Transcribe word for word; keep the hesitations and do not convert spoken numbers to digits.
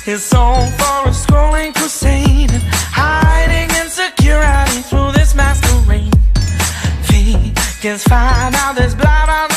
His soul for a scrolling crusade, and hiding insecurity through this masquerade. Think it's fine now, this blind